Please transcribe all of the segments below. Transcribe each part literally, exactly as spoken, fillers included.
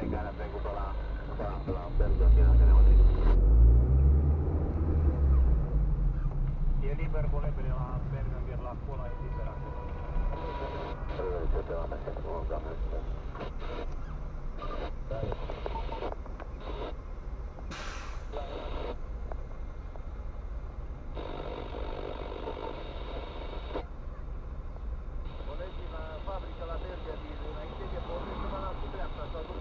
care a trecut pe la, pe la, pe la Bergen, dacă ne auzim. E liber cu lebele la Bergen, la Cola, e liber acolo. Ce te oameni, ce te oameni, colegii la fabrică la Bergen, înainte de pornit, să mă las cu dreapta, sau nu?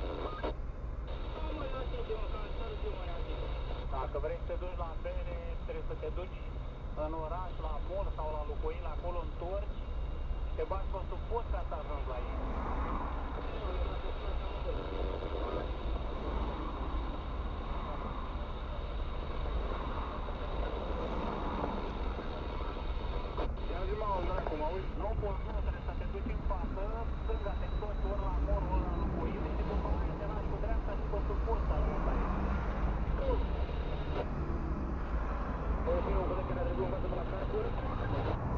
Dacă vrei să te duci la bere, trebuie să te duci în oraș, la mall sau la Lucoil, acolo întorci și te bagi pe sub pod ca să ajungi la ei. Ia zi, mă, auzi, cum auzi? Nu poți, nu, trebuie să te duci în față, stânga te întorci ori la mall, ori la Lucoil și după aia te lași cu dreapta și pe sub pod să ajungi la ei. Băi, eu cred că ne-a trebuit un față pe la Carrefour.